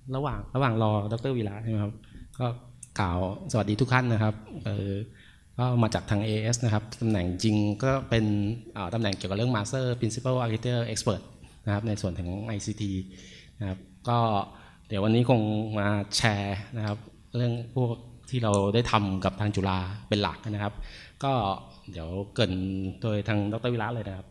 ระหว่างรอดร.วีระใช่ไหมครับก็กล่าวสวัสดีทุกท่านนะครับก็มาจากทาง AS นะครับตำแหน่งจริงก็เป็นตำแหน่งเกี่ยวกับเรื่อง Master Principal Architect Expert นะครับในส่วนของ ICT นะครับก็เดี๋ยววันนี้คงมาแชร์นะครับเรื่องพวกที่เราได้ทำกับทางจุฬาเป็นหลักนะครับก็เดี๋ยวเกริ่นโดยทางดร.วีระเลยนะครับ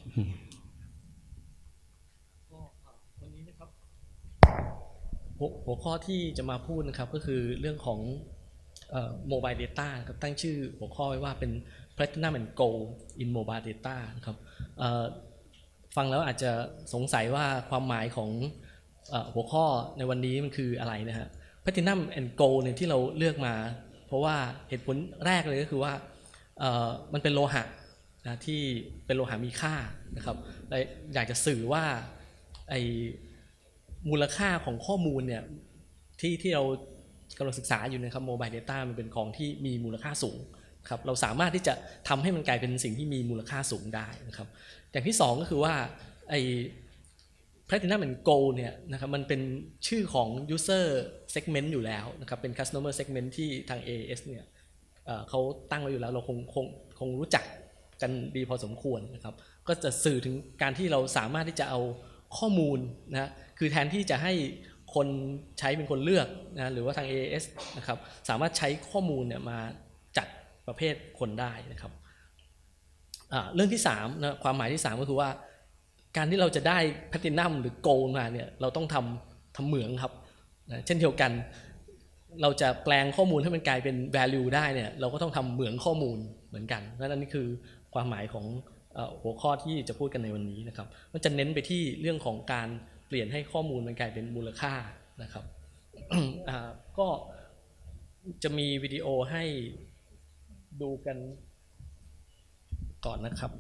วันนี้นะครับหัวข้อที่จะมาพูดนะครับก็คือเรื่องของMobile Data ครับตั้งชื่อหัวข้อไว้ว่าเป็น Platinum and Gold in Mobile Data นะครับฟังแล้วอาจจะสงสัยว่าความหมายของหัวข้อในวันนี้มันคืออะไรนะฮะ Platinum and Gold เนี่ยที่เราเลือกมาเพราะว่าเหตุผลแรกเลยก็คือว่ามันเป็นโลหะนะที่เป็นโลหะมีค่านะครับและอยากจะสื่อว่าไอมูลค่าของข้อมูลเนี่ยที่เรากำลังศึกษาอยู่นะครับ Mobile Data มันเป็นของที่มีมูลค่าสูงครับเราสามารถที่จะทำให้มันกลายเป็นสิ่งที่มีมูลค่าสูงได้นะครับอย่างที่2ก็คือว่าไอ้ Platinum and Gold เนี่ยนะครับมันเป็นชื่อของ User Segment อยู่แล้วนะครับเป็น Customer Segment ที่ทาง AS เนี่ยเขาตั้งไว้อยู่แล้วเราคงรู้จักกันดีพอสมควรนะครับก็จะสื่อถึงการที่เราสามารถที่จะเอาข้อมูลนะคือแทนที่จะให้คนใช้เป็นคนเลือกนะหรือว่าทาง AS นะครับสามารถใช้ข้อมูลเนี่ยมาจัดประเภทคนได้นะครับเรื่องที่3นะความหมายที่3ก็คือว่าการที่เราจะได้แพลตินัมหรือโกลด์มาเนี่ยเราต้องทำเหมืองครับนะเช่นเดียวกันเราจะแปลงข้อมูลให้มันกลายเป็น value ได้เนี่ยเราก็ต้องทำเหมืองข้อมูลเหมือนกันนั่นคือความหมายของหัวข้อที่จะพูดกันในวันนี้นะครับมันจะเน้นไปที่เรื่องของการเปลี่ยนให้ข้อมูลมันกลายเป็นมูลค่านะครับ ก็จะมีวิดีโอให้ดูกันก่อนนะครับ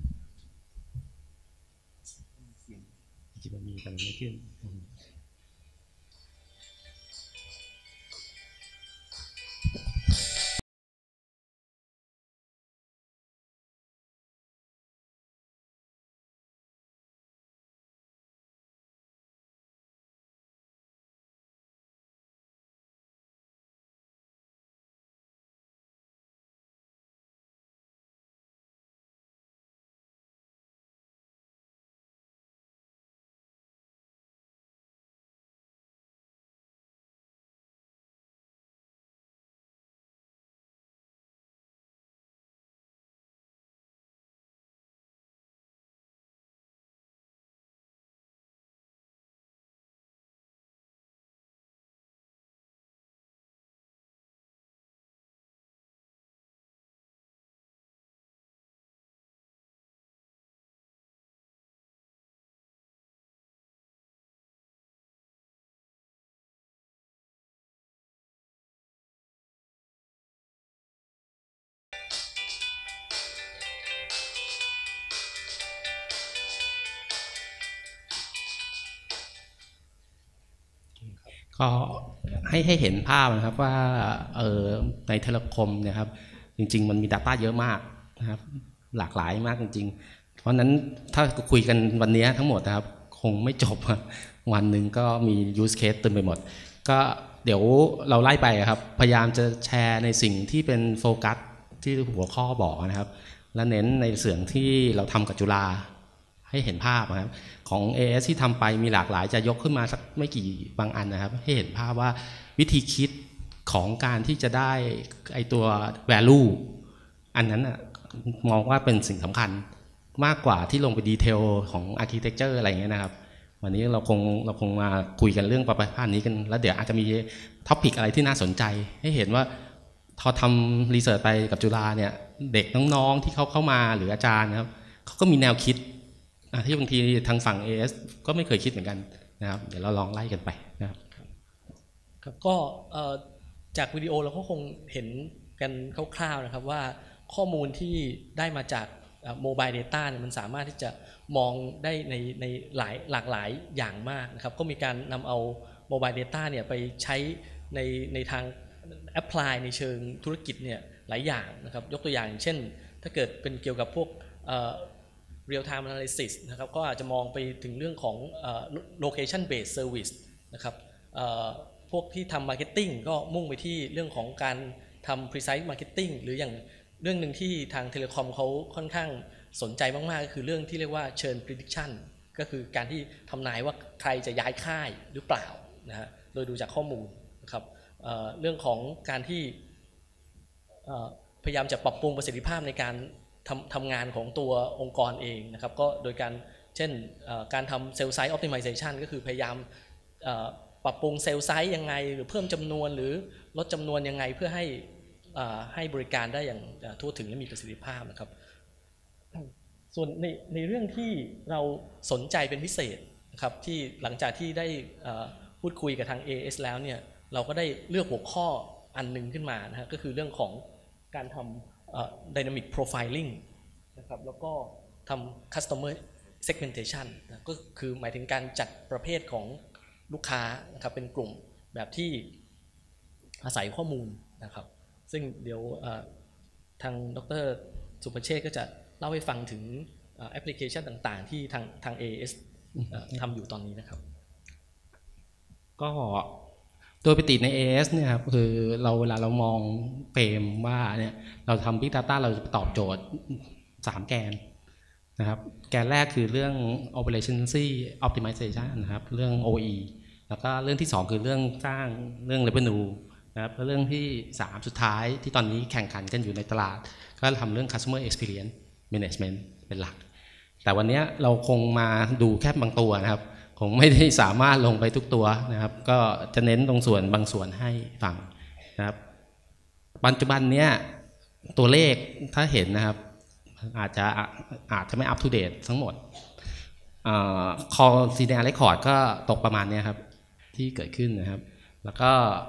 ที่มันมีกันไม่ขึ้นก็ให้เห็นภาพนะครับว่าในเทเลคอมเนี่ยครับจริงๆมันมี Data เยอะมากนะครับหลากหลายมากจริงๆเพราะนั้นถ้าคุยกันวันนี้ทั้งหมดนะครับคงไม่จบวันหนึ่งก็มี use case เต็มไปหมดก็เดี๋ยวเราไล่ไปครับพยายามจะแชร์ในสิ่งที่เป็นโฟกัสที่หัวข้อบอกนะครับและเน้นในส่วนที่เราทำกับจุฬาให้เห็นภาพนะครับของ AS ที่ทำไปมีหลากหลายจะยกขึ้นมาสักไม่กี่บางอันนะครับให้เห็นภาพว่าวิธีคิดของการที่จะได้ไอตัว value อันนั้นมองว่าเป็นสิ่งสำคัญมากกว่าที่ลงไปดีเทลของ architecture อะไรอย่างเงี้ยนะครับวันนี้เราคงมาคุยกันเรื่องประเภทนี้กันแล้วเดี๋ยวอาจจะมีท็อปิกอะไรที่น่าสนใจให้เห็นว่าพอทำรีเสิร์ชไปกับจุฬาเนี่ยเด็กน้องๆที่เขาเข้ามาหรืออาจารย์นะครับเขาก็มีแนวคิดที่บางทีทางฝั่ง AS ก็ไม่เคยคิดเหมือนกันนะครับเดี๋ยวเราลองไล่กันไปนะครับก็จากวิดีโอเราก็คงเห็นกันคร่าวๆนะครับว่าข้อมูลที่ได้มาจากMobile Data เนี่ยมันสามารถที่จะมองได้ในหลากหลายอย่างมากนะครับก็มีการนำเอา Mobile Data เนี่ยไปใช้ในทาง apply ในเชิงธุรกิจเนี่ยหลายอย่างนะครับยกตัวอย่างเช่นถ้าเกิดเป็นเกี่ยวกับพวกreal time analysis นะครับก็อาจจะมองไปถึงเรื่องของlocation based service นะครับพวกที่ทำ marketing ก็มุ่งไปที่เรื่องของการทำ precise marketing หรืออย่างเรื่องหนึ่งที่ทางเทเลคอมเขาค่อนข้างสนใจมากๆก็คือเรื่องที่เรียกว่า churn prediction ก็คือการที่ทำนายว่าใครจะย้ายค่ายหรือเปล่านะฮะโดยดูจากข้อมูลนะครับเรื่องของการที่พยายามจะปรับปรุงประสิทธิภาพในการทำงานของตัวองค์กรเองนะครับก็โดยการเช่นการทำ sales size optimization ก็คือพยายามปรับปรุง sales size ยังไงหรือเพิ่มจำนวนหรือลดจำนวนยังไงเพื่อให้บริการได้อย่างทั่วถึงและมีประสิทธิภาพนะครับส่วนในเรื่องที่เราสนใจเป็นพิเศษนะครับที่หลังจากที่ได้พูดคุยกับทาง AS แล้วเนี่ยเราก็ได้เลือกหัวข้ออันนึงขึ้นมานะฮะก็คือเรื่องของการทำdynamic profiling นะครับแล้วก็ทำ customer segmentation นะก็คือหมายถึงการจัดประเภทของลูกค้านะครับเป็นกลุ่มแบบที่อาศัยข้อมูลนะครับซึ่งเดี๋ยวทางดร.สุภเชษฐ์ก็จะเล่าให้ฟังถึงแอปพลิเคชันต่างๆที่ทาง AS ทำอยู่ตอนนี้นะครับก็โดยปกติใน AS เนี่ยครับคือเวลาเรามองเฟรมว่าเนี่ยเราทำ Big Data เราจะตอบโจทย์3แกนนะครับแกนแรกคือเรื่อง Operationally Optimization นะครับเรื่อง OE แล้วก็เรื่องที่2คือเรื่องสร้างเรื่อง Revenue นะครับแล้วเรื่องที่3สุดท้ายที่ตอนนี้แข่งขันกันอยู่ในตลาดก็ทำเรื่อง Customer Experience Management เป็นหลักแต่วันนี้เราคงมาดูแค่บางตัวนะครับคงไม่ได้สามารถลงไปทุกตัวนะครับก็จะเน้นตรงส่วนบางส่วนให้ฟังนะครับปัจจุบันเนี้ยตัวเลขถ้าเห็นนะครับอาจจะไม่อัปทูเดตทั้งหมดคอ CDR Record ก็ตกประมาณนี้ครับที่เกิดขึ้นนะครับแล้วก็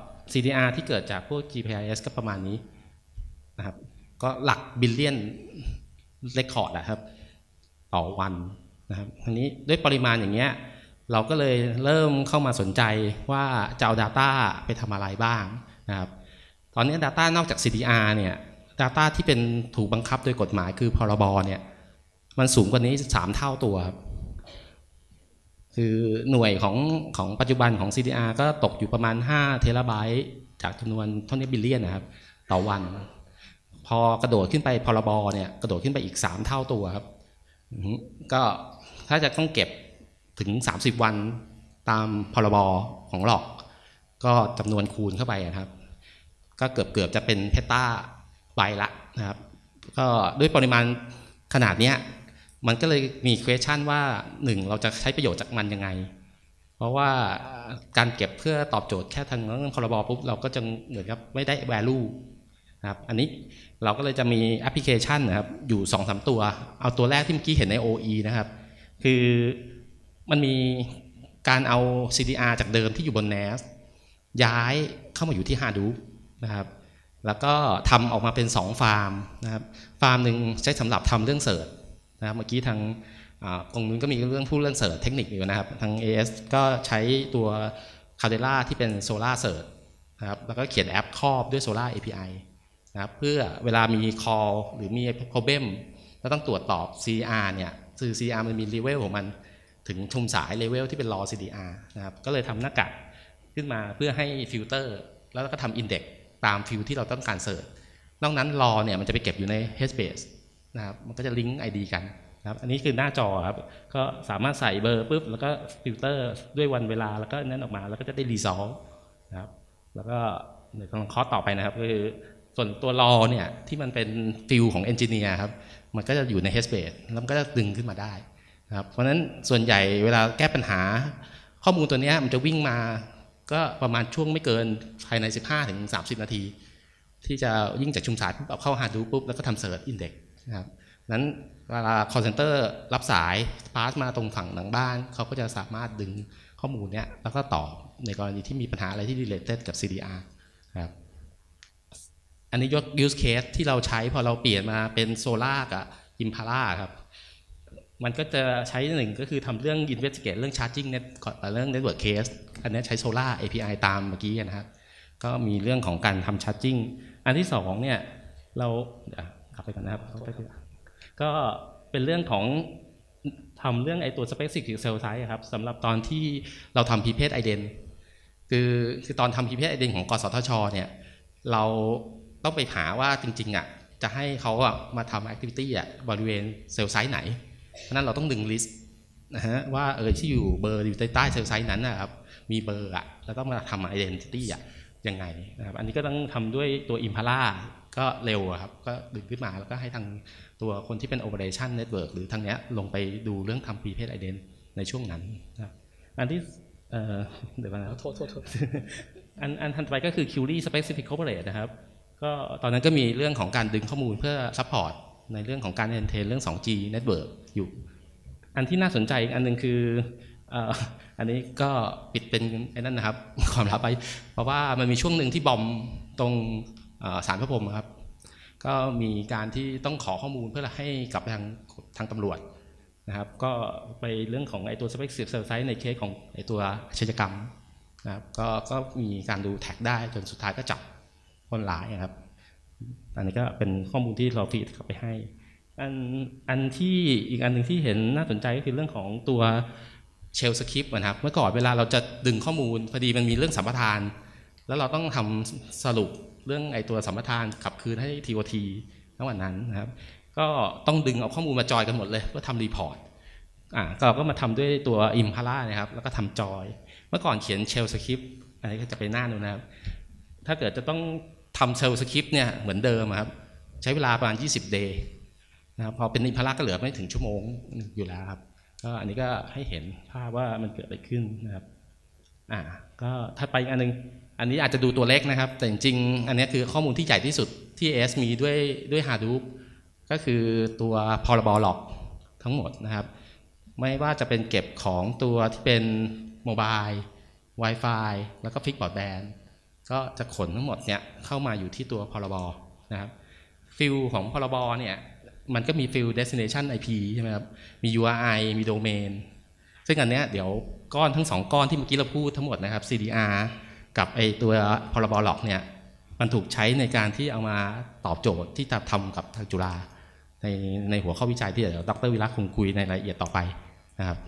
CDR ที่เกิดจากพวก GPIS ก็ประมาณนี้นะครับก็หลักบิลเลียนเรคคอร์ดนะครับต่อวันนะครับทีนี้ด้วยปริมาณอย่างเงี้ยเราก็เลยเริ่มเข้ามาสนใจว่าจะเอา Data ไปทำอะไรบ้างนะครับตอนนี้ Data นอกจาก CDR เนี่ย Data ที่เป็นถูกบังคับโดยกฎหมายคือพรบเนี่ยมันสูงกว่านี้3เท่าตัวครับคือหน่วยของปัจจุบันของ CDR ก็ตกอยู่ประมาณ5เทราไบต์จากจำนวนเท่านี้บิลเลียนนะครับต่อวันพอกระโดดขึ้นไปพรบเนี่ยกระโดดขึ้นไปอีก3เท่าตัวครับก็ถ้าจะต้องเก็บถึง30วันตามพรบของหลอกก็จำนวนคูณเข้าไปครับก็เกือบจะเป็นเพตาไบต์ละนะครับก็ด้วยปริมาณขนาดนี้มันก็เลยมี question ว่า1เราจะใช้ประโยชน์จากมันยังไงเพราะว่าการเก็บเพื่อตอบโจทย์แค่ทางเรื่องพรบปุ๊บเราก็จะเหมือนกับไม่ได้ value นะครับอันนี้เราก็เลยจะมีแอปพลิเคชันนะครับอยู่ 2-3 ตัวเอาตัวแรกที่เมื่อกี้เห็นใน OE นะครับคือมันมีการเอา CDR จากเดิมที่อยู่บน NAS ย้ายเข้ามาอยู่ที่ Hadoop นะครับแล้วก็ทำออกมาเป็น2ฟาร์มนะครับฟาร์มหนึ่งใช้สำหรับทำเรื่องเสิร์ชนะครับเมื่อกี้ทางตรงนู้นก็มีเรื่องเสิร์ชเทคนิคอยู่นะครับทาง AS ก็ใช้ตัว Caldera ที่เป็น Solar Search นะครับแล้วก็เขียนแอปครอบด้วย Solar API นะครับเพื่อเวลามี call หรือมี problem แล้วต้องตรวจตอบ CDR เนี่ยคือ CDR มันมี level ของมันถึงชุมสาย level ที่เป็น raw CDR นะครับก็เลยทำหน้ากากขึ้นมาเพื่อให้ฟิลเตอร์แล้วก็ทำ index ตามฟิลที่เราต้องการเสิร์ชนอกนั้น raw เนี่ยมันจะไปเก็บอยู่ใน HBase นะครับมันก็จะลิงก์ ID กันนะครับอันนี้คือหน้าจอครับก็สามารถใส่เบอร์ปุ๊บแล้วก็ฟิลเตอร์ด้วยวันเวลาแล้วก็นั้นออกมาแล้วก็จะได้ resolve นะครับแล้วก็ในคอร์สต่อไปนะครับคือส่วนตัว raw เนี่ยที่มันเป็นฟิลของ engineer ครับมันก็จะอยู่ใน HBase แล้วมันก็จะดึงขึ้นมาได้นะครับเพราะฉะนั้นส่วนใหญ่เวลาแก้ปัญหาข้อมูลตัวนี้มันจะวิ่งมาก็ประมาณช่วงไม่เกินภายใน 15-30 นาทีที่จะยิ่งจากชุมสายปุ๊บเอาเข้า Hadoop ปุ๊บแล้วก็ทำ Search Index นะครับนั้นเวลา call center รับสายพาสมาตรงฝั่งหลังบ้านเขาก็จะสามารถดึงข้อมูลเนี้ยแล้วก็ตอบในกรณีที่มีปัญหาอะไรที่ related กับ CDR ครับอันนี้ยก use case ที่เราใช้พอเราเปลี่ยนมาเป็น Solar กับ Impala ครับมันก็จะใช้หนึ่งก็คือทำเรื่อง investigate เรื่อง charging net เรื่อง network case อันนี้ใช้ Solar API ตามเมื่อกี้นะครับก็มีเรื่องของการทำ charging อันที่2เนี่ยเรากลับไปกันนะครับก็เป็นเรื่องของทำเรื่องไอตัว specific cell size ครับสำหรับตอนที่เราทำ prepaid ident คือตอนทำ PPS Identity ของกสทชเนี่ยเราต้องไปหาว่าจริงๆจะให้เขามาทำ activity บริเวณเซลล์ไซต์ไหนเพราะนั้นเราต้องดึง list นะฮะว่าที่อยู่เบอร์อยู่ใต้เซลล์ไซต์นั้นนะครับมีเบอร์แล้วต้องมาทำ identity ยังไงนะครับอันนี้ก็ต้องทำด้วยตัว Impala ก็เร็วครับก็ดึงขึ้นมาแล้วก็ให้ทางตัวคนที่เป็น operation network หรือทางเนี้ยลงไปดูเรื่องทำ prepaid ident ในช่วงนั้นนะครับอันที่เดี๋ยวนะโทษอันถัดไปก็คือ Query Specific Corporate นะครับก็ตอนนั้นก็มีเรื่องของการดึงข้อมูลเพื่อ support ในเรื่องของการ maintain เรื่อง 2G network อยู่อันที่น่าสนใจอีกอันนึงคืออันนี้ก็ปิดเป็นไอ้นั่นนะครับความลับไปเพราะว่ามันมีช่วงหนึ่งที่บอมตรงศาลพระพรหมครับก็มีการที่ต้องขอข้อมูลเพื่อให้กลับไปทางตำรวจนะครับก็ไปเรื่องของไอ้ตัว Specific Cell Site ในเคสของไอ้ตัวอาชญากรรมนะครับก็มีการดูแท็กได้จนสุดท้ายก็จับคนร้ายครับอันนี้ก็เป็นข้อมูลที่เราฟีดกลับไปให้อันที่อีกอันหนึ่งที่เห็นน่าสนใจก็คือเรื่องของตัวเชลสคริปต์นะครับเมื่อก่อนเวลาเราจะดึงข้อมูลพอดีมันมีเรื่องสัมปทานแล้วเราต้องทำสรุปเรื่องไอ้ตัวสัมปทานขับคืนให้ TOT ทั้งวันนั้นนะครับก็ต้องดึงเอาข้อมูลมาจอยกันหมดเลยเพื่อทำรีพอร์ตเราก็มาทำด้วยตัว Impala นะครับแล้วก็ทำจอยเมื่อก่อนเขียนเชลสคริปต์อันนี้ก็จะไปหน้านู้นนะครับถ้าเกิดจะต้องทำเชลสคริปต์เนี่ยเหมือนเดิมครับใช้เวลาประมาณ20 day นะครับพอเป็น Impala ก็เหลือไม่ถึงชั่วโมงอยู่แล้วครับก็อันนี้ก็ให้เห็นภาพว่ามันเกิดอะไรขึ้นนะครับก็ถ้าไปอีกอันนึงอันนี้อาจจะดูตัวเล็กนะครับแต่จริงๆอันนี้คือข้อมูลที่ใหญ่ที่สุดที่ AS มีด้วย Hadoop ก็คือตัวพรบล็อกทั้งหมดนะครับไม่ว่าจะเป็นเก็บของตัวที่เป็นโมบาย Wi-Fi แล้วก็ฟิกบอร์ดแบนด์ก็จะขนทั้งหมดเนี่ยเข้ามาอยู่ที่ตัวพรบนะครับฟิลของพรบเนี่ยมันก็มีฟิล destination IP ใช่ไหมครับมี URI มี domain ซึ่งอันเนี้ยเดี๋ยวก้อนทั้ง2ก้อนที่เมื่อกี้เราพูดทั้งหมดนะครับ CDR กับไอตัวพรบล็อกเนี่ยมันถูกใช้ในการที่เอามาตอบโจทย์ที่จะทำกับทางจุฬาในหัวข้อวิจัยที่เดี๋ยวดร.วิรักคงคุยในรายละเอียดต่อไปนะครับ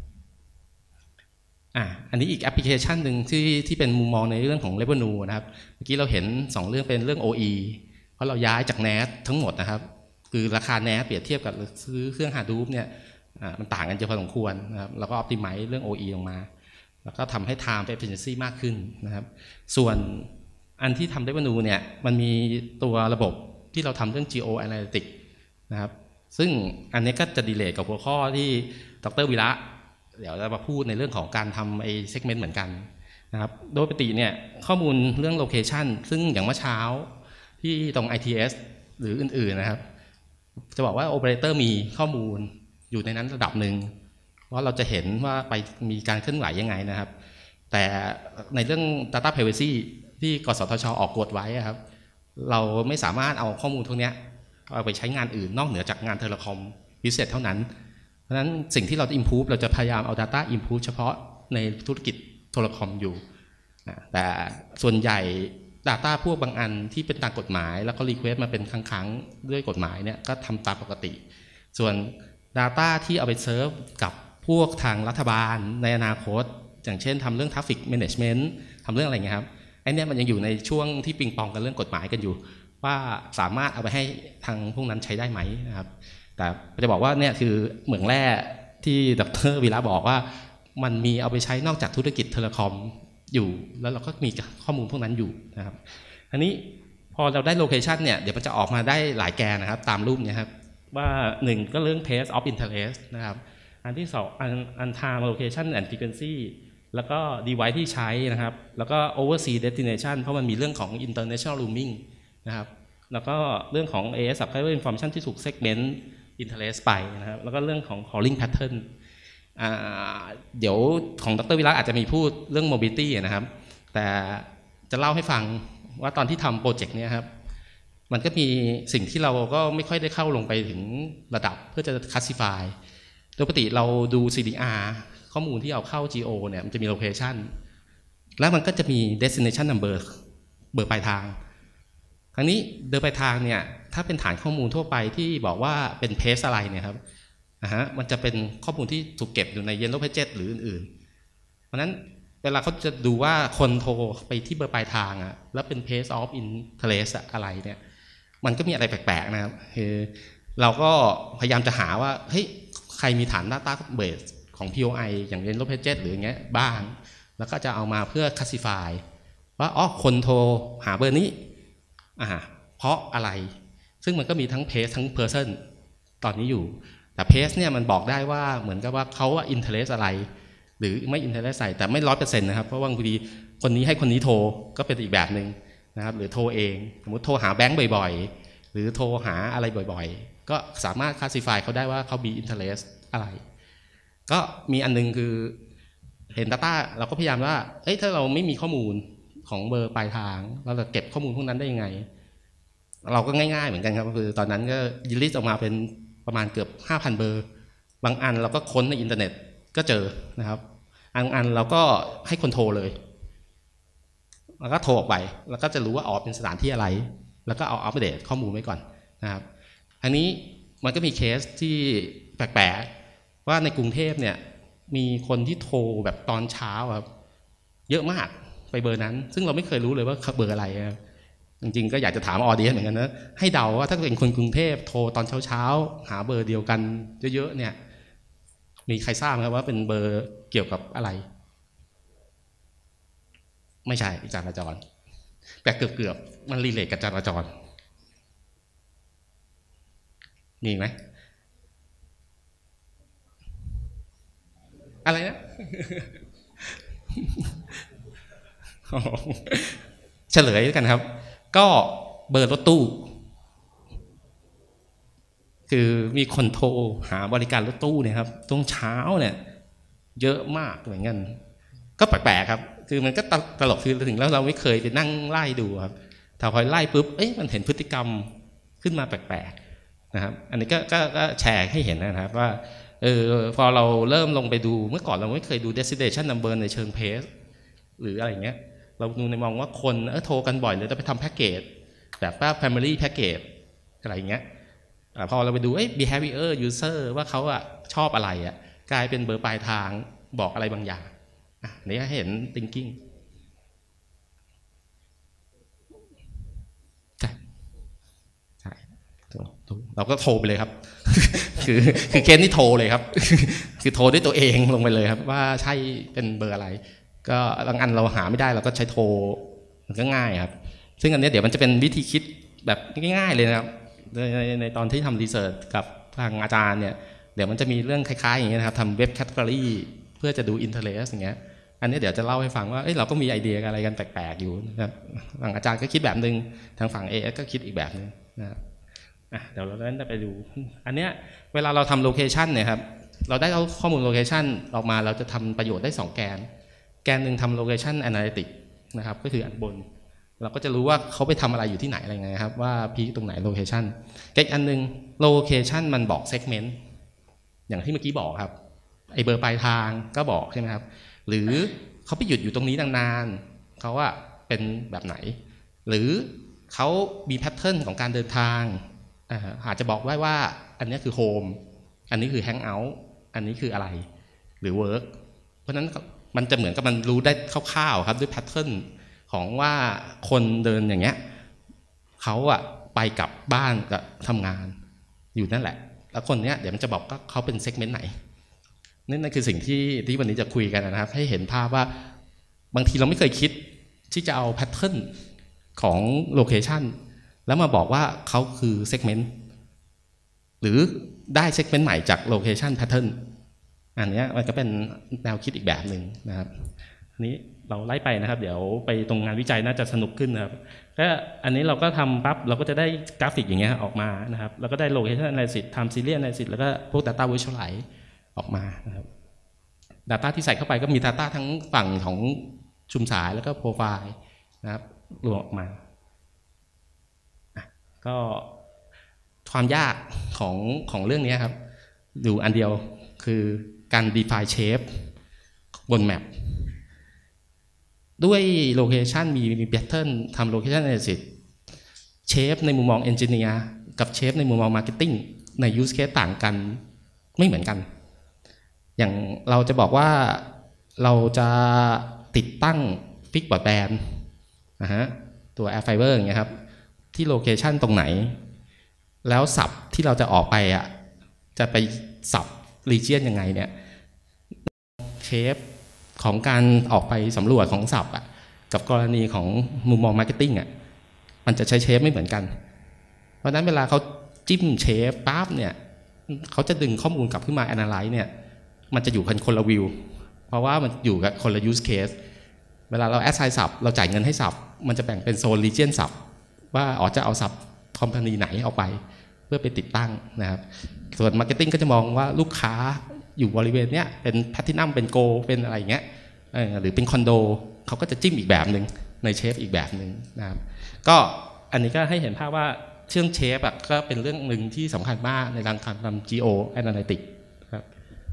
อันนี้อีกแอปพลิเคชันหนึ่งที่เป็นมุมมองในเรื่องของ revenue นะครับเมื่อกี้เราเห็น2เรื่องเป็นเรื่อง OE เพราะเราย้ายจาก NAS ทั้งหมดนะครับคือราคา NAS เปรียบเทียบกับซื้อเครื่อง Hadoop เนี่ยมันต่างกันเยอะพอสมควรนะครับแล้วก็ optimize เรื่อง OE ลงมาแล้วก็ทำให้ time efficiency มากขึ้นนะครับส่วนอันที่ทำ revenue เนี่ยมันมีตัวระบบที่เราทำเรื่อง Geo Analytics นะครับซึ่งอันนี้ก็จะดีเลทกับหัวข้อที่ดร.วิระเดี๋ยวจะมาพูดในเรื่องของการทำไอ้ segment เหมือนกันนะครับโดยปกติเนี่ยข้อมูลเรื่อง location ซึ่งอย่างเมื่อเช้าที่ตรง ITS หรืออื่นๆนะครับจะบอกว่า operator มีข้อมูลอยู่ในนั้นระดับหนึ่งว่าเราจะเห็นว่าไปมีการเคลื่อนไหวยังไงนะครับแต่ในเรื่อง data privacy ที่กสทช.ออกกฎไว้ครับเราไม่สามารถเอาข้อมูลพวกนี้เอาไปใช้งานอื่นนอกเหนือจากงานเทเลคอมพิเศษเท่านั้นเพราะฉะนั้นสิ่งที่เราจะ improve เราจะพยายามเอา data improve เฉพาะในธุรกิจโทรคอมอยู่แต่ส่วนใหญ่ data พวกบางอันที่เป็นตามกฎหมายแล้วก็ request มาเป็นครั้งๆด้วยกฎหมายเนี่ยก็ทำตามปกติส่วน data ที่เอาไปเซิร์ฟกับพวกทางรัฐบาลในอนาคตอย่างเช่นทำเรื่อง traffic management ทำเรื่องอะไรเงี้ยครับไอ้นี่มันยังอยู่ในช่วงที่ปิงปองกันเรื่องกฎหมายกันอยู่ว่าสามารถเอาไปให้ทางพวกนั้นใช้ได้ไหมนะครับแต่จะบอกว่าเนี่ยคือเหมืองแร่ที่ดร.วีระบอกว่ามันมีเอาไปใช้นอกจากธุรกิจเทเลคอมอยู่แล้วเราก็มีข้อมูลพวกนั้นอยู่นะครับอันนี้พอเราได้โลเคชันเนี่ยเดี๋ยวมันจะออกมาได้หลายแกนนะครับตามรูปเนี่ยครับว่า1ก็เรื่อง place of interest นะครับอันที่2อัน time location and frequency แล้วก็ device ที่ใช้นะครับแล้วก็ overseas destination เพราะมันมีเรื่องของ international roaming นะครับแล้วก็เรื่องของ AS subscriber information ที่ถูก segment interest ไปนะครับแล้วก็เรื่องของ calling pattern เดี๋ยวของดร.วิระอาจจะมีพูดเรื่อง mobility นะครับแต่จะเล่าให้ฟังว่าตอนที่ทำโปรเจกต์นี้ครับมันก็มีสิ่งที่เราก็ไม่ค่อยได้เข้าลงไปถึงระดับเพื่อจะ classify โดยปกติเราดู CDR ข้อมูลที่เอาเข้า Geo เนี่ยมันจะมี location แล้วมันก็จะมี destination number เบอร์ปลายทางครั้งนี้เบอร์ปลายทางเนี่ยถ้าเป็นฐานข้อมูลทั่วไปที่บอกว่าเป็นเพจอะไรเนี่ยครับมันจะเป็นข้อมูลที่ถูกเก็บอยู่ใน Yellow Pages หรืออื่นๆเพราะนั้นเวลาเขาจะดูว่าคนโทรไปที่เบอร์ปลายทางอะแล้วเป็น place of interest อะไรเนี่ยมันก็มีอะไรแปลกๆนะครับคือเราก็พยายามจะหาว่าเฮ้ยใครมีฐาน database ของ POI อย่าง Yellow Pages หรืออย่างเงี้ยบ้างแล้วก็จะเอามาเพื่อ classify ว่าอ๋อคนโทรหาเบอร์นี้เพราะอะไรซึ่งมันก็มีทั้ง place ทั้ง person ตอนนี้อยู่แต่ place เนี่ยมันบอกได้ว่าเหมือนกับว่าเขาว่า interest อะไรหรือไม่ interest ใส่แต่ไม่ 100% นะครับเพราะว่าบางทีคนนี้ให้คนนี้โทรก็เป็นอีกแบบหนึ่งนะครับหรือโทรเองสมมติโทรหาแบงค์บ่อยๆหรือโทรหาอะไรบ่อยๆก็สามารถ classify เขาได้ว่าเขามี interest อะไรก็มีอันนึงคือเห็น data เราก็พยายามว่าถ้าเราไม่มีข้อมูลของเบอร์ปลายทางเราจะเก็บข้อมูลพวกนั้นได้ยังไงเราก็ง่ายๆเหมือนกันครับก็คือตอนนั้นก็ยิลิสต์ออกมาเป็นประมาณเกือบ 5,000 เบอร์บางอันเราก็ค้นในอินเทอร์เน็ตก็เจอนะครับอันเราก็ให้คนโทรเลยแล้วก็โทรออกไปแล้วก็จะรู้ว่าอ๋อเป็นสถานที่อะไรแล้วก็เอาอัปเดตข้อมูลไว้ก่อนนะครับอันนี้มันก็มีเคสที่แปลกๆว่าในกรุงเทพเนี่ยมีคนที่โทรแบบตอนเช้าครับเยอะมากไปเบอร์นั้นซึ่งเราไม่เคยรู้เลยว่าเบอร์อะไรครับจริงๆก็อยากจะถามออเดียนเหมือนกันนะให้เดาว่าถ้าเป็นคนกรุงเทพโทรตอนเช้าหาเบอร์เดียวกันเยอะๆเนี่ยมีใครทราบไหมว่าเป็นเบอร์เกี่ยวกับอะไรไม่ใช่จราจรแต่เกือบมันรีเลทกับจราจรมีไหมอะไรนะ เฉลยกันครับก็เบอร์รถตู้คือมีคนโทรหาบริการรถตู้เนี่ยครับตรงเช้าเนี่ยเยอะมากเหมือนกันก็แปลกๆครับคือมันก็ตลกคือถึงแล้วเราไม่เคยไปนั่งไล่ดูครับแต่พอไล่ปุ๊บมันเห็นพฤติกรรมขึ้นมาแปลกๆนะครับอันนี้ก็แชร์ให้เห็นนะครับว่าพอเราเริ่มลงไปดูเมื่อก่อนเราไม่เคยดู destination number ในเชิงเพจหรืออะไรเงี้ยเราดูในมองว่าคนโทรกันบ่อยเลยจะไปทำแพ็กเกจแบบว่า family package อะไรเงี้ยพอเราไปดูbehavior user ว่าเขาชอบอะไรกลายเป็นเบอร์ปลายทางบอกอะไรบางอย่างนี่ให้เห็น thinking ใช่เราก็โทรไปเลยครับ คือเคสนี่โทรเลยครับ คือโทรด้วยตัวเองลงไปเลยครับว่าใช่เป็นเบอร์อะไรก็บางอันเราหาไม่ได้เราก็ใช้โทรมันก็ง่ายครับซึ่งอันนี้เดี๋ยวมันจะเป็นวิธีคิดแบบง่ายๆเลยนะครับในตอนที่ทำรีเสิร์ชกับทางอาจารย์เนี่ยเดี๋ยวมันจะมีเรื่องคล้ายๆอย่างเงี้ยนะครับทำเว็บแคตตาล็อกเพื่อจะดูอินเทอร์เน็ตอย่างเงี้ยอันนี้เดี๋ยวจะเล่าให้ฟังว่าเราก็มีไอเดียอะไรกันแปลกๆอยู่นะครับทางอาจารย์ก็คิดแบบนึงทางฝั่ง AS ก็คิดอีกแบบนึงนะครับเดี๋ยวเราจะไปดูอันเนี้ยเวลาเราทำโลเคชันเนี่ยครับเราได้เอาข้อมูลโลเคชันออกมาเราจะทำประโยชน์ได้2แกนหนึ่งทำโลเคชันแอนาลิติกนะครับก็คืออันบนเราก็จะรู้ว่าเขาไปทำอะไรอยู่ที่ไหนอะไรไงครับว่าพีคตรงไหนโลเคชันอีกอันนึงโลเคชันมันบอกเซกเมนต์อย่างที่เมื่อกี้บอกครับไอเบอร์ปลายทางก็บอกใช่ไหมครับหรือเขาไปหยุดอยู่ตรงนี้นานๆเขาเป็นแบบไหนหรือเขามีแพทเทิร์นของการเดินทางอาจจะบอกไว้ว่าอันนี้คือโฮมอันนี้คือแฮงเอาท์อันนี้คืออะไรหรือเวิร์กเพราะฉะนั้นมันจะเหมือนกับมันรู้ได้คร่าวๆครับด้วยแพทเทิร์นของว่าคนเดินอย่างเงี้ยเขาไปกลับบ้านกับทำงานอยู่นั่นแหละแล้วคนเนี้ยเดี๋ยวมันจะบอกว่าเขาเป็นเซกเมนต์ไหนนั่นคือสิ่งที่วันนี้จะคุยกันนะครับให้เห็นภาพว่าบางทีเราไม่เคยคิดที่จะเอาแพทเทิร์นของโลเคชันแล้วมาบอกว่าเขาคือเซกเมนต์หรือได้เซกเมนต์ใหม่จากโลเคชันแพทเทิร์นอันนี้มันก็เป็นแนวคิดอีกแบบหนึ่งนะครับอันนี้เราไล่ไปนะครับเดี๋ยวไปตรงงานวิจัยน่าจะสนุกขึ้นนะครับก็อันนี้เราก็ทำปั๊บเราก็จะได้กราฟิกอย่างเงี้ยออกมานะครับแล้วก็ได้ location analysis time series analysis แล้วก็พวก data visualize ออกมานะครับ data ที่ใส่เข้าไปก็มี data ทั้งฝั่งของชุมสายแล้วก็โปรไฟล์นะครับรวมออกมาก็ความยากของเรื่องนี้ครับอยู่อันเดียวคือการ define shape บนแมปด้วยโลเคชันมีแพทเทิร์นทำโลเคชัน analysis เชฟในมุมมองเอนจิเนียร์กับเชฟในมุมมองมาร์เก็ตติ้งในยูสเคสต่างกันไม่เหมือนกันอย่างเราจะบอกว่าเราจะติดตั้งฟิกบอร์ดแบนนะฮะตัว Air Fiber อย่างเงี้ยครับที่โลเคชันตรงไหนแล้วสับที่เราจะออกไปอ่ะจะไปสับ region ยังไงเนี่ยเชฟของการออกไปสำรวจของสับอ่ะกับกรณีของมุมมอง marketing อ่ะมันจะใช้เชฟไม่เหมือนกันเพราะฉะนั้นเวลาเขาจิ้มเชฟปั๊บเนี่ยเขาจะดึงข้อมูลกลับขึ้นมา analyze เนี่ยมันจะอยู่กันคนละวิวเพราะว่ามันอยู่กับคนละ use case เวลาเรา assign สับเราจ่ายเงินให้สับมันจะแบ่งเป็นโซน region สับว่าจะเอาสับคอมพานีไหนออกไปเพื่อไปติดตั้งนะครับส่วน marketing ก็จะมองว่าลูกค้าอยู่บริเวณเนี้ยเป็น platinum เป็น gold เป็นอะไรอย่างเงี้ยหรือเป็นคอนโดเขาก็จะจิ้มอีกแบบหนึ่งในเชฟอีกแบบหนึ่งนะครับก็อันนี้ก็ให้เห็นภาพว่าเชื่องเชฟก็เป็นเรื่องหนึ่งที่สำคัญมากในการทำ geo analytics ครับ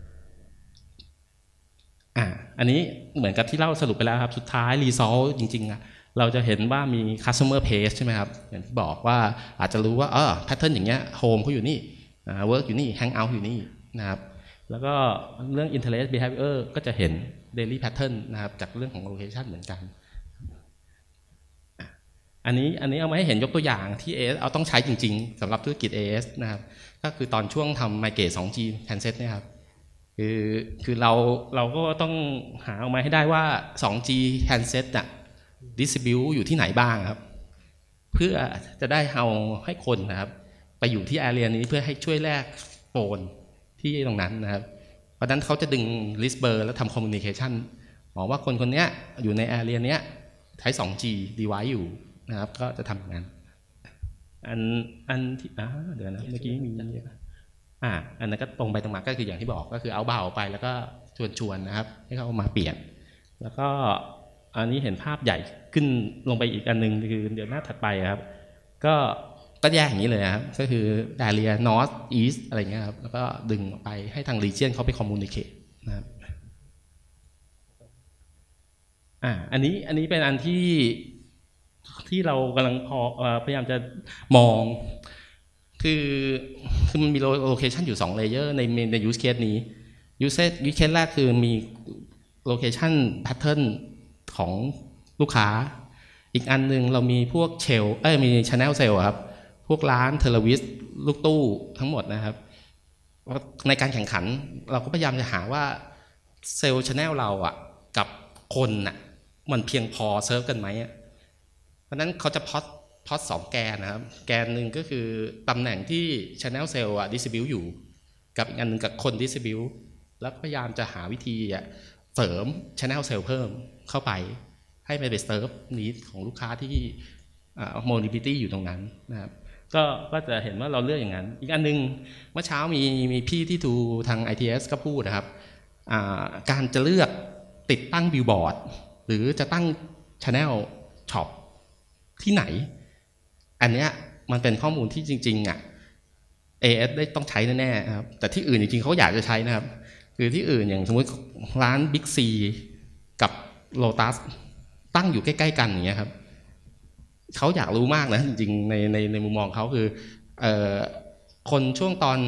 อันนี้เหมือนกับที่เล่าสรุปไปแล้วครับสุดท้าย result จริงๆเราจะเห็นว่ามี customer page ใช่ไหมครับอย่างที่บอกว่าอาจจะรู้ว่าpattern อย่างเงี้ย home เขาอยู่นี่work อยู่นี่ hang out อยู่นี่นะครับแล้วก็เรื่อง interest behavior ก็จะเห็น daily pattern นะครับจากเรื่องของ location เหมือนกันอันนี้เอามาให้เห็นยกตัวอย่างที่ AS เอาต้องใช้จริงๆสำหรับธุรกิจ AS นะครับก็คือตอนช่วงทำ migrate 2G handset เนี่ยครับคือเราก็ต้องหาออกมาให้ได้ว่า 2G handset distribute อยู่ที่ไหนบ้างครับเพื่อจะได้เอาให้คนนะครับไปอยู่ที่ area นี้เพื่อให้ช่วยแลกโฟนที่ตรงนั้นนะครับเพราะฉะนั้นเขาจะดึง list เบอร์แล้วทำ communication บอกว่าคนคนนี้อยู่ใน area เนี้ยใช้ 2G device อยู่นะครับก็จะทำอย่างนั้นอันที่เดี๋ยวนะเมื่อกี้มีอันนั้นก็ตรงไปตรงมาก็คืออย่างที่บอกก็คือเอาเบาไปแล้วก็ชวนนะครับให้เขามาเปลี่ยนแล้วก็อันนี้เห็นภาพใหญ่ขึ้นลงไปอีกอันนึงคือเดี๋ยวหน้าถัดไปครับก็แยกอย่างนี้เลยครับก็คือ area north east อะไรเงี้ยครับแล้วก็ดึงออกไปให้ทาง region เขาไป communicate นะครับอันนี้เป็นอันที่เรากำลังพยายามจะมองคือมันมีโลเคชันอยู่2เลเยอร์ใน use case นี้ use case แรกคือมี location pattern ของลูกค้าอีกอันนึงเรามีพวกมี channel sale ครับพวกร้านเทเลวิสลูกตู้ทั้งหมดนะครับในการแข่งขันเราก็พยายามจะหาว่าเซลล์ channel เรากับคนมันเพียงพอเซิร์ฟกันไหมเพราะนั้นเขาจะพอด2แกนนะครับแกนหนึ่งก็คือตำแหน่งที่ channel sale distribute อยู่กับอีกอันหนึ่งกับคน distribute แล้วพยายามจะหาวิธีเสริม channel sale เพิ่มเข้าไปให้ไปเซิร์ฟนี้ของลูกค้าที่mobility อยู่ตรงนั้นนะครับก็จะเห็นว่าเราเลือกอย่างนั้นอีกอันหนึ่งเมื่อเช้ามีพี่ที่ดูทาง ITS ก็พูดนะครับการจะเลือกติดตั้งบิลบอร์ดหรือจะตั้ง channel shop ที่ไหนอันเนี้ยมันเป็นข้อมูลที่จริงๆAS ได้ต้องใช้แน่ๆครับแต่ที่อื่นจริงๆเขาอยากจะใช้นะครับคือที่อื่นอย่างสมมติร้าน Big C กับ Lotus ตั้งอยู่ใกล้ๆกันอย่างเงี้ยครับเขาอยากรู้มากนะจริงๆในมุมมองเขาคือคนช่วงตอน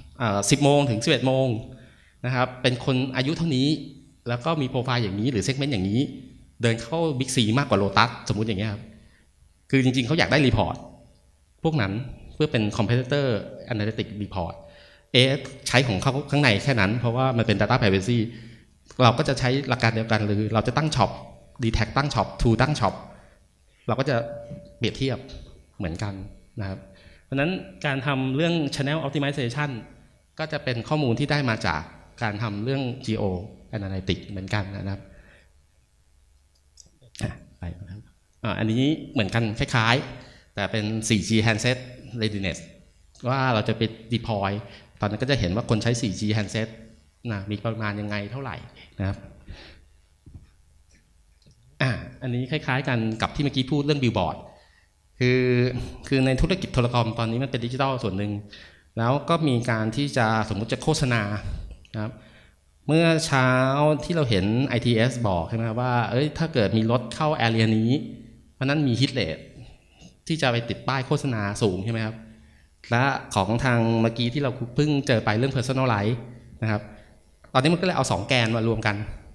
10 โมงถึง 11 โมงนะครับเป็นคนอายุเท่านี้แล้วก็มีโปรไฟล์อย่างนี้หรือเซกเมนต์อย่างนี้เดินเข้า Big C มากกว่า Lotus สมมุติอย่างเงี้ยครับคือจริงๆเขาอยากได้รีพอร์ตพวกนั้นเพื่อเป็น competitor analytics report ใช้ของเขาข้างในแค่นั้นเพราะว่ามันเป็น data privacy เราก็จะใช้หลักการเดียวกันหรือเราจะตั้งช็อป DTAG ตั้งช็อป True ตั้งช็อปเราก็จะเปรียบเทียบเหมือนกันนะครับเพราะฉะนั้นการทำเรื่อง channel optimization ก็จะเป็นข้อมูลที่ได้มาจากการทำเรื่อง geo analytics เหมือนกันนะครับไปนะครับอันนี้เหมือนกันคล้ายๆแต่เป็น 4G handset readiness ว่าเราจะไป deploy ตอนนั้นก็จะเห็นว่าคนใช้ 4G handset มีประมาณยังไงเท่าไหร่นะครับอันนี้คล้ายๆกันกับที่เมื่อกี้พูดเรื่องบิลบอร์ดคือในธุรกิจโทรคอมตอนนี้มันเป็นดิจิทัลส่วนหนึ่งแล้วก็มีการที่จะสมมุติจะโฆษณานะครับเมื่อเช้าที่เราเห็น ITS บอกใช่ไหมว่าถ้าเกิดมีรถเข้า area นี้เพราะนั้นมี hit rate ที่จะไปติดป้ายโฆษณาสูงใช่ไหมครับและของทางเมื่อกี้ที่เราเพิ่งเจอไปเรื่อง personalize นะครับตอนนี้มันก็เลยเอา2แกนมารวมกัน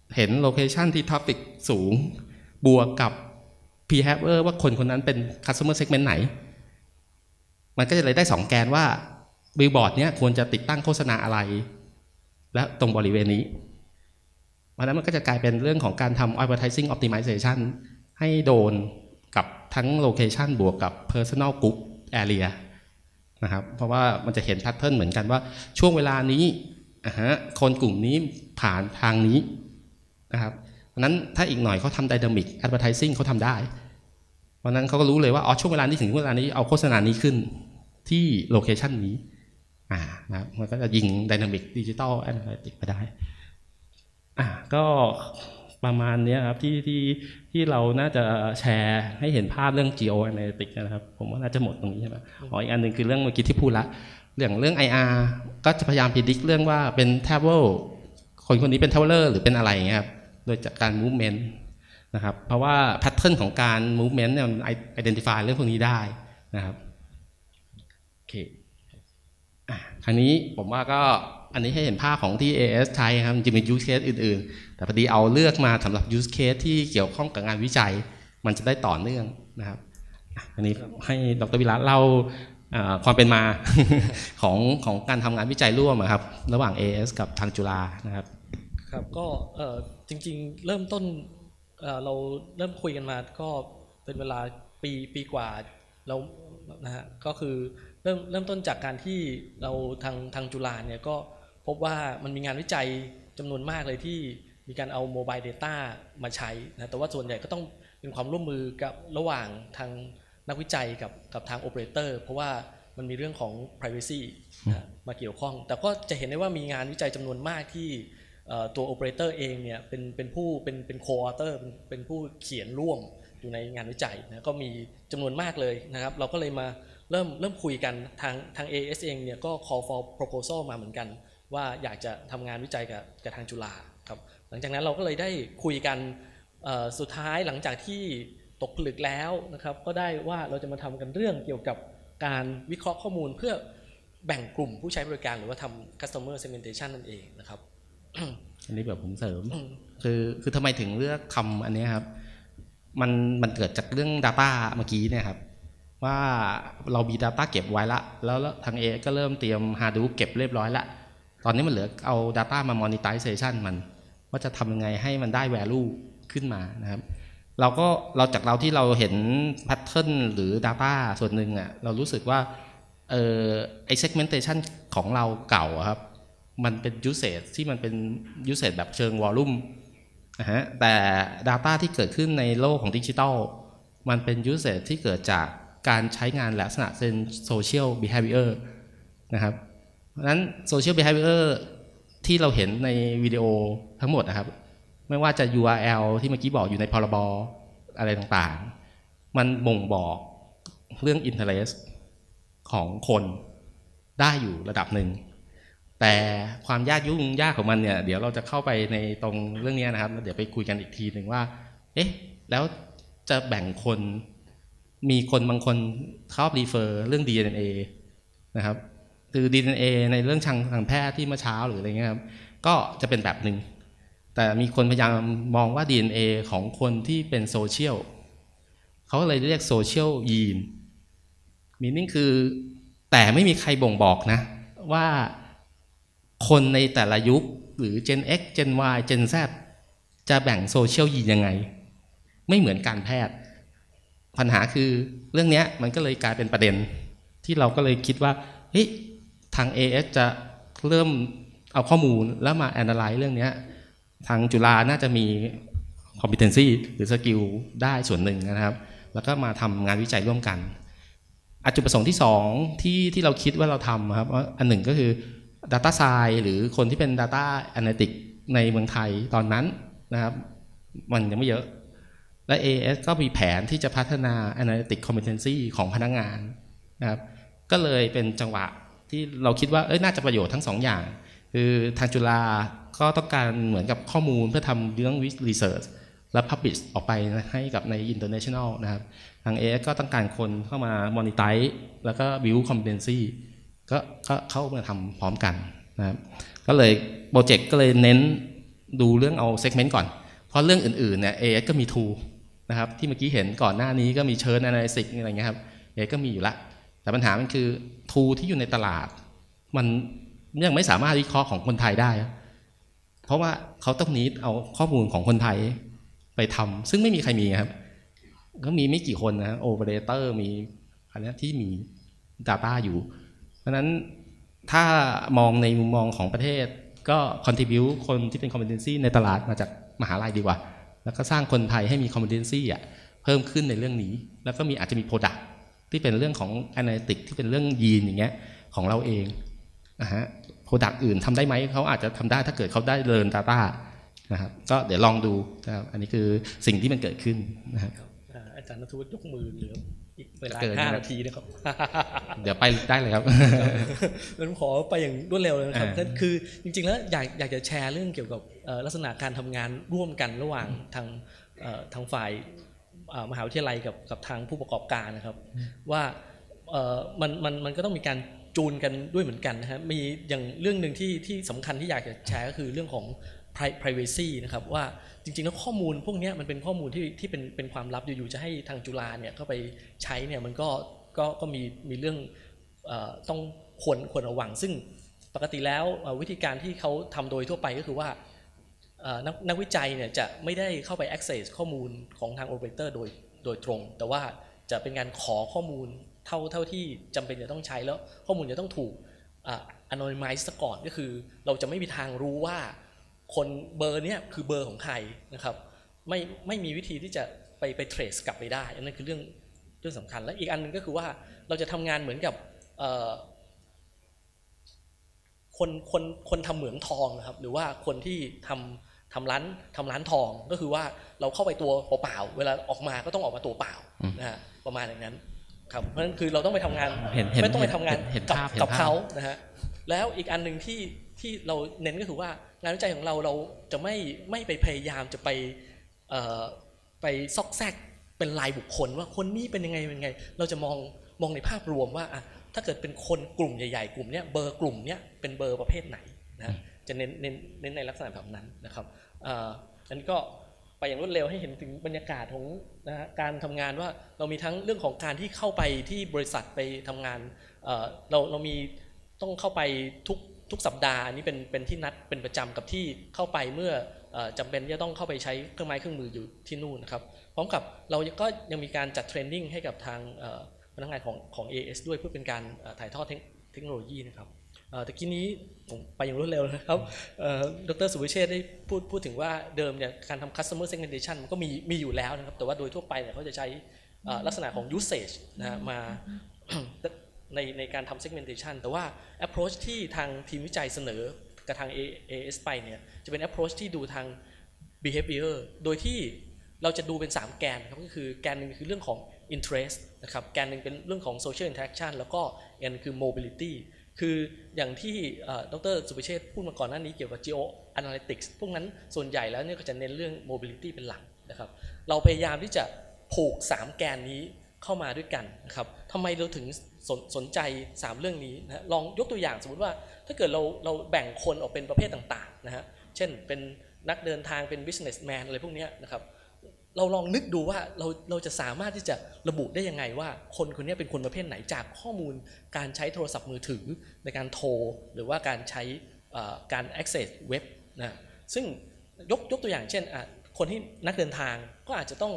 เห็นโลเคชันที่ทราฟฟิกสูงบวกกับ behavior ว่าคนคนนั้นเป็น customer segment ไหนมันก็จะเลยได้2แกนว่าบิลบอร์ดเนี้ยควรจะติดตั้งโฆษณาอะไรและตรงบริเวณนี้เพราะนั้นมันก็จะกลายเป็นเรื่องของการทำ advertising optimization ให้โดนกับทั้งโลเคชันบวกกับ personal group area นะครับเพราะว่ามันจะเห็นแพทเทิร์นเหมือนกันว่าช่วงเวลานี้คนกลุ่มนี้ผ่านทางนี้นะครับเพราะนั้นถ้าอีกหน่อยเขาทำ dynamic advertising เขาทำได้เพราะนั้นเขาก็รู้เลยว่าช่วงเวลานี้ถึงเวลานี้เอาโฆษณานี้ขึ้นที่โลเคชันนี้นะครับมันก็จะยิง dynamic digital analytics ไปได้ก็ประมาณนี้ครับที่เราน่าจะแชร์ให้เห็นภาพเรื่อง geo analytics นะครับผมว่าน่าจะหมดตรงนี้ใช่ไหมอีกอันหนึ่งคือเรื่องเมื่อกี้ที่พูดละเรื่อง IR ก็จะพยายาม predict เรื่องว่าเป็น travel คนนี้เป็น traveler หรือเป็นอะไรอย่างเงี้ยครับโดยจากการ movement นะครับเพราะว่า pattern ของการ movement เนี่ยมัน identify เรื่องพวกนี้ได้นะครับโอเคคราวนี้ผมว่าก็อันนี้ให้เห็นภาพของที่ AS ใช้ครับจะมี use case อื่นๆแต่พอดีเอาเลือกมาสำหรับ use case ที่เกี่ยวข้องกับงานวิจัยมันจะได้ต่อเนื่องนะครับอันนี้ให้ดร.วิระเล่าความเป็นมา ของการทำงานวิจัยร่วมครับระหว่าง AS กับทางจุฬานะครับครับก็จริงๆเริ่มต้นเราเริ่มคุยกันมาก็เป็นเวลาปีกว่าแล้วนะฮะก็คือเริ่มต้นจากการที่เราทางจุฬาเนี่ยก็พบว่ามันมีงานวิจัยจำนวนมากเลยที่มีการเอาโมบาย Data มาใช้นะแต่ว่าส่วนใหญ่ก็ต้องเป็นความร่วมมือกับระหว่างทางนักวิจัยกับทางโอเปอเรเตอร์เพราะว่ามันมีเรื่องของ privacy มาเกี่ยวข้องแต่ก็จะเห็นได้ว่ามีงานวิจัยจำนวนมากที่ตัวโอเปอเรเตอร์เองเนี่ยเป็นผู้เป็นโคออเตอร์เป็นผู้เขียนร่วมอยู่ในงานวิจัยนะก็มีจำนวนมากเลยนะครับเราก็เลยมาเริ่มคุยกันทาง AS เองเนี่ยก็ call for proposal มาเหมือนกันว่าอยากจะทำงานวิจัยกับทางจุฬาครับหลังจากนั้นเราก็เลยได้คุยกันสุดท้ายหลังจากที่ตกผลึกแล้วนะครับก็ได้ว่าเราจะมาทำกันเรื่องเกี่ยวกับการวิเคราะห์ข้อมูลเพื่อแบ่งกลุ่มผู้ใช้บริการหรือว่าทำ customer segmentation นั่นเองนะครับอันนี้แบบผมเสริมคือทำไมถึงเลือกทำอันนี้ครับมันเกิดจากเรื่อง Data เมื่อกี้เนี่ยครับว่าเรามี Data เก็บไว้ละแล้วทาง A ก็เริ่มเตรียม Hadoop เก็บเรียบร้อยละตอนนี้มันเหลือเอา Data มา monetization มันว่าจะทำยังไงให้มันได้ value ขึ้นมานะครับเราที่เราเห็น pattern หรือ Data ส่วนหนึ่งเรารู้สึกว่าไอ้ segmentation ของเราเก่าครับมันเป็น usage ที่มันเป็น usage แบบเชิง volume นะฮะแต่ Data ที่เกิดขึ้นในโลกของดิจิทัลมันเป็น usage ที่เกิดจากการใช้งานลักษณะเป็น social behavior นะครับเพราะฉะนั้น social behavior ที่เราเห็นในวิดีโอทั้งหมดนะครับไม่ว่าจะ URL ที่เมื่อกี้บอกอยู่ในพรบอะไรต่างๆมันบ่งบอกเรื่อง interest ของคนได้อยู่ระดับหนึ่งแต่ความยุ่งยากของมันเนี่ยเดี๋ยวเราจะเข้าไปในตรงเรื่องนี้นะครับเดี๋ยวไปคุยกันอีกทีหนึ่งว่าแล้วจะแบ่งคนมีคนบางคนชอบรีเฟอร์เรื่อง DNA นะครับคือ DNA ในเรื่องทางแพทย์ที่เมื่อเช้าหรืออะไรเงี้ยครับก็จะเป็นแบบหนึ่งแต่มีคนพยายามมองว่า DNA ของคนที่เป็นโซเชียลเขาเลยเรียกโซเชียลยีนมีนิ่งคือแต่ไม่มีใครบ่งบอกนะว่าคนในแต่ละยุคหรือ Gen X Gen Y Gen Z จะแบ่งโซเชียลยีนยังไงไม่เหมือนการแพทย์ปัญหาคือเรื่องนี้มันก็เลยกลายเป็นประเด็นที่เราก็เลยคิดว่าทาง AS จะเริ่มเอาข้อมูลแล้วมา analyze เรื่องนี้ทางจุฬาน่าจะมี competency หรือ skill ได้ส่วนหนึ่งนะครับแล้วก็มาทำงานวิจัยร่วมกันจุดประสงค์ที่2ที่เราคิดว่าเราทำครับอันหนึ่งก็คือ Data Science หรือคนที่เป็น Data Analytics ในเมืองไทยตอนนั้นนะครับมันยังไม่เยอะและ AS ก็มีแผนที่จะพัฒนา Analytics Competency ของพนักงานนะครับก็เลยเป็นจังหวะที่เราคิดว่าน่าจะประโยชน์ทั้ง2อย่างคือทางจุฬาก็ต้องการเหมือนกับข้อมูลเพื่อทำเรื่อง research และ publish ออกไปให้กับใน international นะครับทาง AS ก็ต้องการคนเข้ามา monetize แล้วก็ build competency ก็เข้ามาทำพร้อมกันนะครับก็เลยโปรเจกต์ก็เลยเน้นดูเรื่องเอา segment ก่อนเพราะเรื่องอื่นๆเนี่ย AS ก็มี tool นะครับที่เมื่อกี้เห็นก่อนหน้านี้ก็มี churn analysis อะไรเงี้ยครับ AS ก็มีอยู่ละแต่ปัญหามันคือ tool ที่อยู่ในตลาดมันยังไม่สามารถวิเคราะห์ของคนไทยได้เพราะว่าเขาต้องneedเอาข้อมูลของคนไทยไปทำซึ่งไม่มีใครมีครับก็มีไม่กี่คนนะโอเปอเรเตอร์มีอะไรที่มี Data อยู่เพราะฉะนั้นถ้ามองในมุมมองของประเทศก็ contribute คนที่เป็น competency ในตลาดมาจากมหาลัยดีกว่าแล้วก็สร้างคนไทยให้มี competency เพิ่มขึ้นในเรื่องนี้แล้วก็อาจจะมี product ที่เป็นเรื่องของ analytics ที่เป็นเรื่องยีนอย่างเงี้ยของเราเองนะฮะ product อื่นทำได้ไหมเขาอาจจะทำได้ถ้าเกิดเขาได้ learn data นะครับก็เดี๋ยวลองดูนะครับอันนี้คือสิ่งที่มันเกิดขึ้นนะครับอาจารย์ณัฐวุฒิยกมือเหลืออีกเวลา5 นาทีนะครับเดี๋ยวไปได้เลยครับงั้นขอไปอย่างรวดเร็วเลยนะครับคือจริงๆแล้วอยากจะแชร์เรื่องเกี่ยวกับลักษณะการทำงานร่วมกันระหว่างทางฝ่ายมหาวิทยาลัยกับทางผู้ประกอบการนะครับว่ามันก็ต้องมีการจูนกันด้วยเหมือนกันนะครับมีอย่างเรื่องหนึ่งที่สำคัญที่อยากจะแชร์ก็คือเรื่องของ privacy นะครับว่าจริงๆแล้วข้อมูลพวกนี้มันเป็นข้อมูลที่เป็นความลับอยู่ๆจะให้ทางจุฬาเนี่ยเข้าไปใช้เนี่ยมันก็มีเรื่องต้องควรระวังซึ่งปกติแล้ววิธีการที่เขาทำโดยทั่วไปก็คือว่านักวิจัยเนี่ยจะไม่ได้เข้าไป access ข้อมูลของทาง operator โดยตรงแต่ว่าจะเป็นการขอข้อมูลเท่าที่จำเป็นจะต้องใช้แล้วข้อมูลจะต้องถูกanonymize ซะก่อนก็คือเราจะไม่มีทางรู้ว่าคนเบอร์เนี้ยคือเบอร์ของใครนะครับไม่มีวิธีที่จะไป trace กลับไปได้อันนั้นคือเรื่องสำคัญและอีกอันนึงก็คือว่าเราจะทำงานเหมือนกับคนทำเหมืองทองนะครับหรือว่าคนที่ทำร้านทองก็คือว่าเราเข้าไปตัวเปล่าเวลาออกมาก็ต้องออกมาตัวเปล่านะฮะประมาณอย่างนั้นครับเพราะฉะนั้นคือเราต้องไปทำงานไม่ต้องไปทำงานกับเขานะฮะแล้วอีกอันหนึ่งที่เราเน้นก็คือว่างานวิจัยของเราจะไม่ไปพยายามจะไปซอกแซกเป็นรายบุคคลว่าคนนี้เป็นยังไงเราจะมองในภาพรวมว่าถ้าเกิดเป็นคนกลุ่มใหญ่ๆกลุ่มเนี้ยเบอร์กลุ่มเนี้ยเป็นเบอร์ประเภทไหนนะจะเน้นในลักษณะแบบนั้นนะครับอันนี้ก็ไปอย่างรวดเร็วให้เห็นถึงบรรยากาศของการทำงานว่าเรามีทั้งเรื่องของการที่เข้าไปที่บริษัทไปทำงานเรามีต้องเข้าไปทุกสัปดาห์อันนี้เป็นที่นัดเป็นประจำกับที่เข้าไปเมื่อจำเป็นจะต้องเข้าไปใช้เครื่องไม้เครื่องมืออยู่ที่นู่นนะครับพร้อมกับเราก็ยังมีการจัดเทรนนิ่งให้กับทางพนักงานของ AS ด้วยเพื่อเป็นการถ่ายทอดเทคโนโลยีนะครับตะกี้นี้ผมไปอย่างรวดเร็วนะครับดร.สุวิเชษฐ์ได้พูดถึงว่าเดิมเนี่ยการทำ customer segmentation มันก็มีอยู่แล้วนะครับแต่ว่าโดยทั่วไปเนี่ยเขาจะใช้ลักษณะของ usage นะมาในการทำ segmentation แต่ว่า approach ที่ทางทีมวิจัยเสนอกับทาง AS ไปเนี่ยจะเป็น approach ที่ดูทาง behavior โดยที่เราจะดูเป็น3แกนครับก็คือแกนนึงคือเรื่องของ interest นะครับแกนนึงเป็นเรื่องของ social interaction แล้วก็อีกอันคือ mobility คืออย่างที่ดร.สุภิเชษฐ์พูดมาก่อนหน้านี้เกี่ยวกับ geo analytics พวกนั้นส่วนใหญ่แล้วเนี่ยก็จะเน้นเรื่อง mobility เป็นหลักนะครับเราพยายามที่จะผูก3แกนนี้เข้ามาด้วยกันนะครับทำไมเราถึงสนใจ3เรื่องนี้นะลองยกตัวอย่างสมมติว่าถ้าเกิดเราแบ่งคนออกเป็นประเภทต่างๆนะฮะเช่นเป็นนักเดินทางเป็น businessman อะไรพวกนี้นะครับเราลองนึกดูว่าเราจะสามารถที่จะระบุได้ยังไงว่าคนคนนี้เป็นคนประเภทไหนจากข้อมูลการใช้โทรศัพท์มือถือในการโทรหรือว่าการใช้การ access เว็บนะซึ่งยกตัวอย่างเช่นคนที่นักเดินทางก็อาจจะต้อง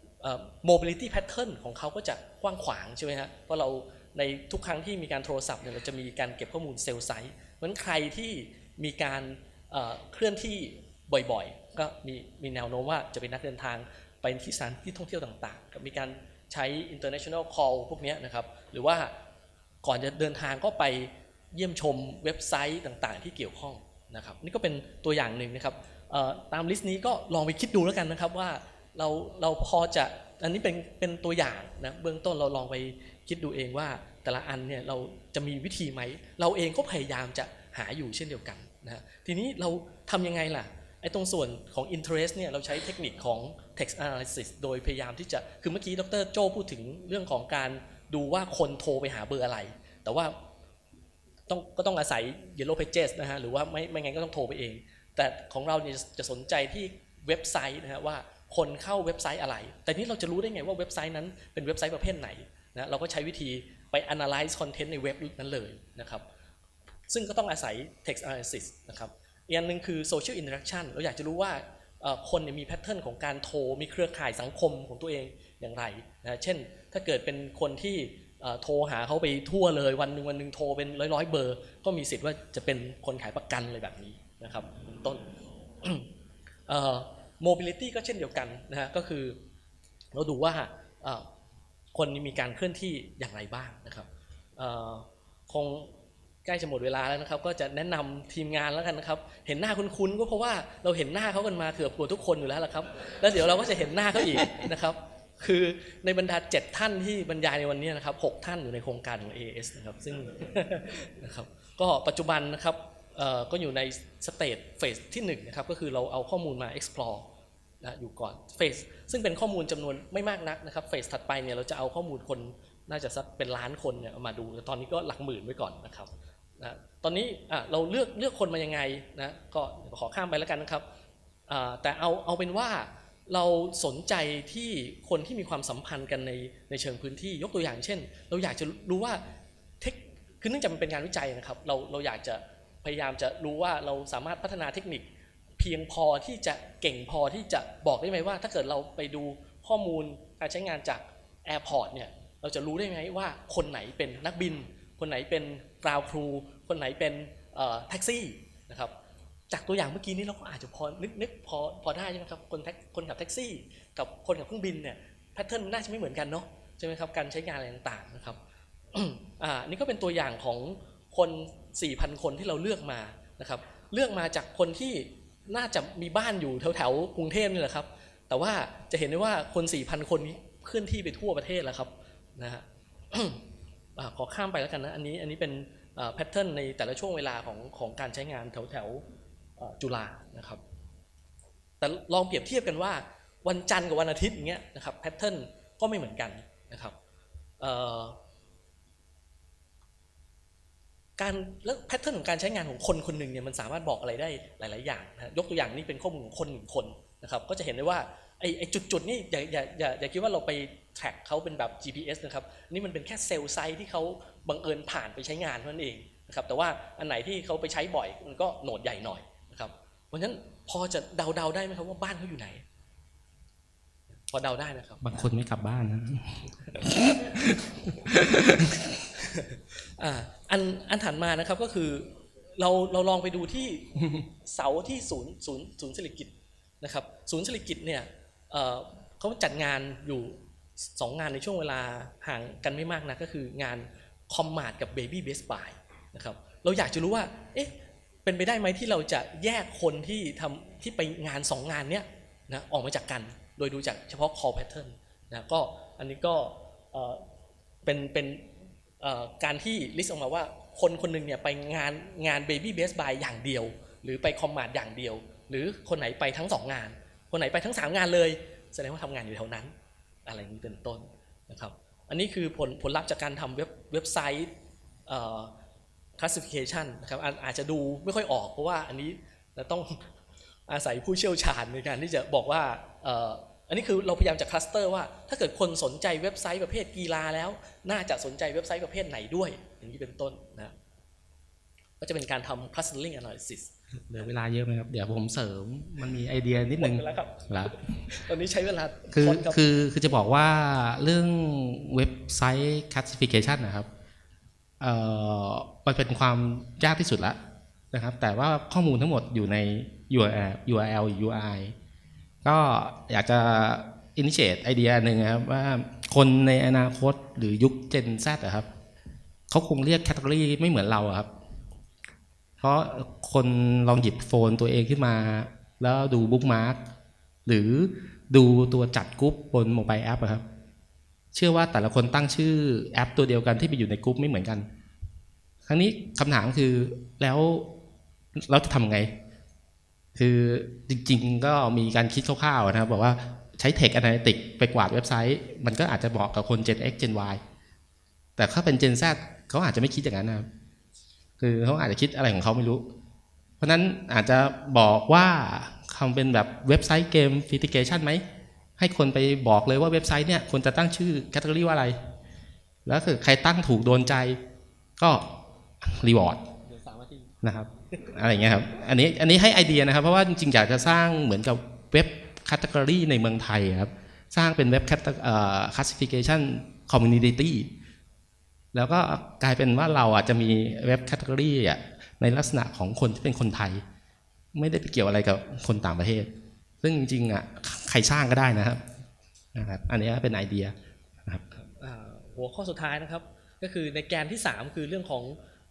mobility pattern ของเขาก็จะกว้างขวางใช่ไหมฮะเพราะเราในทุกครั้งที่มีการโทรศัพท์เนี่ยเราจะมีการเก็บข้อมูลเซลล์ไซต์เพราะฉะนั้นใครที่มีการเคลื่อนที่บ่อยๆก็มีแนวโน้มว่าจะเป็นนักเดินทางไปที่สถานที่ท่องเที่ยวต่างๆมีการใช้ international call พวกนี้นะครับหรือว่าก่อนจะเดินทางก็ไปเยี่ยมชมเว็บไซต์ต่างๆที่เกี่ยวข้องนะครับนี่ก็เป็นตัวอย่างหนึ่งนะครับตามลิสต์นี้ก็ลองไปคิดดูแล้วกันนะครับว่าเราพอจะอันนี้เป็นตัวอย่างนะเบื้องต้นเราลองไปคิดดูเองว่าแต่ละอันเนี่ยเราจะมีวิธีไหมเราเองก็พยายามจะหาอยู่เช่นเดียวกันนะทีนี้เราทำยังไงล่ะไอ้ตรงส่วนของ interest เนี่ยเราใช้เทคนิคของ text analysis โดยพยายามที่จะคือเมื่อกี้ดร.โจ้พูดถึงเรื่องของการดูว่าคนโทรไปหาเบอร์อะไรแต่ว่าก็ต้องอาศัย yellow pages นะฮะหรือว่าไม่งั้นก็ต้องโทรไปเองแต่ของเราเนี่ยจะสนใจที่เว็บไซต์นะฮะว่าคนเข้าเว็บไซต์อะไร แต่นี้เราจะรู้ได้ไงว่าเว็บไซต์นั้นเป็นเว็บไซต์ประเภทไหนนะเราก็ใช้วิธีไป analyze content ในเว็บนั้นเลยนะครับซึ่งก็ต้องอาศัย text analysis นะครับอีกอันนึงคือ social interaction เราอยากจะรู้ว่าคนมีแพทเทิร์นของการโทรมีเครือข่ายสังคมของตัวเองอย่างไรนะเช่นถ้าเกิดเป็นคนที่โทรหาเขาไปทั่วเลยวันหนึ่งโทรเป็นร้อยเบอร์ก็มีสิทธิ์ว่าจะเป็นคนขายประกันอะไรแบบนี้นะครับเป็นต้น mobility ก็เช่นเดียวกันนะฮะก็คือเราดูว่าคนมีการเคลื่อนที่อย่างไรบ้างนะครับคงใกล้จะหมดเวลาแล้วนะครับก็จะแนะนำทีมงานแล้วกันนะครับเห็นหน้าคุ้นๆก็เพราะว่าเราเห็นหน้าเขากันมาเกือบทุกคนอยู่แล้วละครับแล้วเดี๋ยวเราก็จะเห็นหน้าเขาอีกนะครับคือในบรรดา7ท่านที่บรรยายในวันนี้นะครับ6ท่านอยู่ในโครงการของ AS นะครับซึ่งนะครับก็ปัจจุบันนะครับก็อยู่ในสเตจเฟสที่1นะครับก็คือเราเอาข้อมูลมา explore นะอยู่ก่อนเฟสซึ่งเป็นข้อมูลจำนวนไม่มากนักนะครับเฟสถัดไปเนี่ยเราจะเอาข้อมูลคนน่าจะสักเป็นล้านคนเนี่ยมาดูแต่ตอนนี้ก็หลักหมื่นไว้ก่อนนะครับนะตอนนี้เราเลือกคนมายังไงนะก็ขอข้ามไปแล้วกันนะครับแต่เอาเป็นว่าเราสนใจที่คนที่มีความสัมพันธ์กันในเชิงพื้นที่ยกตัวอย่างเช่นเราอยากจะรู้ว่าคือเนื่องจากมันเป็นงานวิจัยนะครับเราอยากจะพยายามจะรู้ว่าเราสามารถพัฒนาเทคนิคเพียงพอที่จะเก่งพอที่จะบอกได้ไหมว่าถ้าเกิดเราไปดูข้อมูลการใช้งานจากแอร์พอร์ตเนี่ยเราจะรู้ได้ไหมว่าคนไหนเป็นนักบินคนไหนเป็นกราวครูคนไหนเป็นแท็กซี่นะครับจากตัวอย่างเมื่อกี้นี้เราก็อาจจะพอนึกพอได้ใช่ไหมครับคนขับแท็กซี่กับคนขับเครื่องบินเนี่ยแพทเทิร์นน่าจะไม่เหมือนกันเนาะใช่ไหมครับการใช้งานอะไรต่างๆนะครับ นี่ก็เป็นตัวอย่างของคน 4,000 คนที่เราเลือกมานะครับเลือกมาจากคนที่น่าจะมีบ้านอยู่แถวกรุงเทพนี่แหละครับแต่ว่าจะเห็นได้ว่าคน 4,000 คนนี้เคลื่อนที่ไปทั่วประเทศแล้วครับนะฮะ ขอข้ามไปแล้วกันนะอันนี้เป็นแพทเทิร์นในแต่ละช่วงเวลาของการใช้งานแถวจุฬานะครับแต่ลองเปรียบเทียบกันว่าวันจันทร์กับวันอาทิตย์อย่างเงี้ยนะครับแพทเทิร์นก็ไม่เหมือนกันนะครับการแล้วแพทเทิร์นของการใช้งานของคนคนหนึ่งเนี่ยมันสามารถบอกอะไรได้หลายๆอย่างนะยกตัวอย่างนี้เป็นข้อมูลของคน1คนนะครับก็จะเห็นได้ว่าไอ้จุดนี่อย่าคิดว่าเราไปแทร็กเขาเป็นแบบ GPS นะครับนี่มันเป็นแค่เซลล์ไซต์ที่เขาบังเอิญผ่านไปใช้งานเท่านั้นเองนะครับแต่ว่าอันไหนที่เขาไปใช้บ่อยมันก็โหนดใหญ่หน่อยนะครับเพราะฉะนั้นพอจะเดาได้ไหมครับว่าบ้านเขาอยู่ไหนพอเดาได้นะครับบางคนไม่กลับบ้านนะอันถัดมานะครับก็คือเราลองไปดูที่เสาที่ศูนย์ศิริกิติ์นะครับศูนย์ศิริกิติ์เนี่ยเขาจัดงานอยู่2งานในช่วงเวลาห่างกันไม่มากนะก็คืองานคอมมาร์ทกับ Baby Best Buy นะครับเราอยากจะรู้ว่าเอ๊ะเป็นไปได้ไหมที่เราจะแยกคนที่ไปงาน2งานเนี้ยนะออกมาจากกันโดยดูจากเฉพาะ call pattern นะก็อันนี้ก็เป็นการที่ลิสต์ออกมาว่าคนหนึ่งเนี่ยไปงาน Baby Best Buy อย่างเดียวหรือไปคอมมาร์ทอย่างเดียวหรือคนไหนไปทั้ง2งานคนไหนไปทั้ง3งานเลยแสดงว่าทำงานอยู่แถวนั้นอะไรนี้เป็นต้นนะครับอันนี้คือผลลัพธ์จากการทำเว็บไซต์ classification นะครับอาจจะดูไม่ค่อยออกเพราะว่าอันนี้เราต้องอาศัยผู้เชี่ยวชาญในการที่จะบอกว่าอันนี้คือเราพยายามจะคลัสเตอร์ว่าถ้าเกิดคนสนใจเว็บไซต์ประเภทกีฬาแล้วน่าจะสนใจเว็บไซต์ประเภทไหนด้วยอย่างนี้เป็นต้นนะก็จะเป็นการทำ clustering analysis เหลือเวลาเยอะไหมครับเดี๋ยวผมเสริมมันมีไอเดียนิดนึงแล้วครับ ตอนนี้ใช้เวลาคือจะบอกว่าเรื่องเว็บไซต์ classification นะครับมันเป็นความยากที่สุดแล้วนะครับแต่ว่าข้อมูลทั้งหมดอยู่ใน URL URI ก็อยากจะ initiate ไอเดียหนึ่งนะครับว่าคนในอนาคตหรือยุค Gen Z ครับเขาคงเรียก category ไม่เหมือนเราครับเพราะคนลองหยิบโฟนตัวเองขึ้นมาแล้วดูบุ๊กมาร์กหรือดูตัวจัดกรุ๊ปบนโมบายแอปครับเชื่อว่าแต่ละคนตั้งชื่อแอปตัวเดียวกันที่ไปอยู่ในกรุ๊ปไม่เหมือนกันครั้งนี้คำถามคือแล้วเราจะทำไงคือจริงๆก็มีการคิดคร่าวๆนะครับบอกว่าใช้ Text Analytics ไปกวาดเว็บไซต์มันก็อาจจะเหมาะกับคน Gen X Gen Y แต่ถ้าเป็น Gen Z เขาอาจจะไม่คิดอย่างนั้นนะครับคือเขาอาจจะคิดอะไรของเขาไม่รู้เพราะนั้นอาจจะบอกว่าทำเป็นแบบเว็บไซต์เกมฟิติเกชันไหมให้คนไปบอกเลยว่าเว็บไซต์เนี่ยควรจะตั้งชื่อแคตตาล็อกว่าอะไรแล้วคือใครตั้งถูกโดนใจก็รีวอร์ดนะครับอะไรอย่างเงี้ยครับอันนี้ให้ไอเดียนะครับเพราะว่าจริงๆอยากจะสร้างเหมือนกับเว็บแคตตาล็อกในเมืองไทยครับสร้างเป็นเว็บclassification community แล้วก็กลายเป็นว่าเราอาจจะมีเว็บแคตตาล็อกในลักษณะของคนที่เป็นคนไทยไม่ได้ไปเกี่ยวอะไรกับคนต่างประเทศซึ่งจริงๆใครสร้างก็ได้นะครับอันนี้เป็นไอเดียนะครับหัวข้อสุดท้ายนะครับก็คือในแกนที่3คือเรื่องของ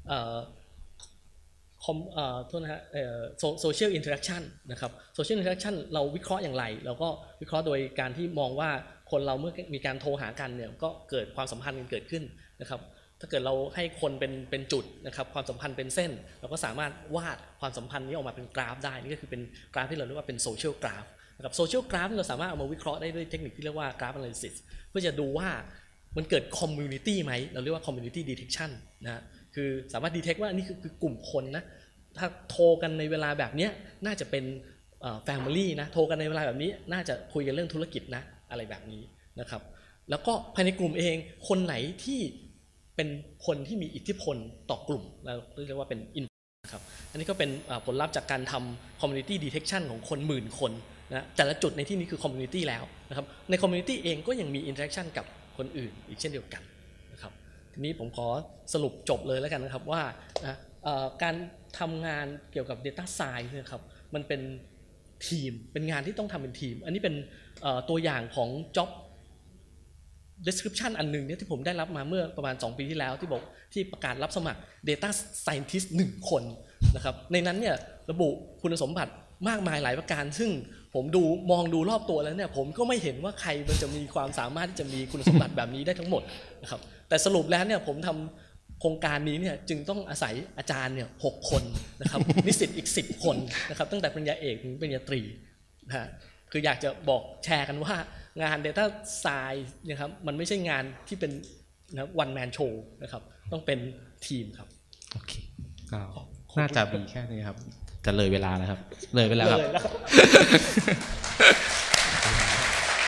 โทษนะฮะsocial interaction นะครับ social interaction เราวิเคราะห์อย่างไรเราก็วิเคราะห์โดยการที่มองว่าคนเราเมื่อมีการโทรหากันเนี่ยก็เกิดความสัมพันธ์กันเกิดขึ้นนะครับถ้าเกิดเราให้คนเป็นจุดนะครับความสัมพันธ์เป็นเส้นเราก็สามารถวาดความสัมพันธ์นี้ออกมาเป็นกราฟได้นี่ก็คือเป็นกราฟที่เราเรียกว่าเป็น social graph นะครับ social graph เราสามารถเอามาวิเคราะห์ได้ด้วยเทคนิคที่เรียกว่า graph analysis เพื่อจะดูว่ามันเกิด community ไหมเราเรียกว่า community detection นะคือสามารถ detect ว่านี่คือกลุ่มคนนะถ้าโทรกันในเวลาแบบนี้น่าจะเป็นfamily นะโทรกันในเวลาแบบนี้น่าจะคุยกันเรื่องธุรกิจนะอะไรแบบนี้นะครับแล้วก็ภายในกลุ่มเองคนไหนที่เป็นคนที่มีอิทธิพลต่อกลุ่มเราเรียกว่าเป็น นะครับอันนี้ก็เป็นผลลัพธ์จากการทำ community detection ของคนหมื่นคนนะแต่ละจุดในที่นี้คือ community แล้วนะครับใน community เองก็ยังมี interaction กับคนอื่นอีกเช่นเดียวกันนะครับทีนี้ผมขอสรุปจบเลยแล้วกันนะครับว่าการทำงานเกี่ยวกับ data science นะครับมันเป็นทีมเป็นงานที่ต้องทำเป็นทีมอันนี้เป็นตัวอย่างของ job description อันนึงเนี่ยที่ผมได้รับมาเมื่อประมาณ2 ปีที่แล้วที่บอกที่ประกาศรับสมัคร data scientist 1 คนนะครับในนั้นเนี่ยระบุคุณสมบัติมากมายหลายประการซึ่งผมมองดูรอบตัวแล้วเนี่ยผมก็ไม่เห็นว่าใครมันจะมีความสามารถที่จะมีคุณสมบัติแบบนี้ได้ทั้งหมดนะครับแต่สรุปแล้วเนี่ยผมทำโครงการนี้เนี่ยจึงต้องอาศัยอาจารย์เนี่ย6 คนนะครับ นิสิตอีก10 คนนะครับตั้งแต่ปริญญาเอกถึงปริญญาตรีนะฮะคืออยากจะบอกแชร์กันว่างาน Data Science นะครับมันไม่ใช่งานที่เป็นนะone man show นะครับต้องเป็นทีมครับโอเคก็น่าจะมีแค่นี้ครับจะเลยเวลาแล้วครับเลยไปแล้วครับ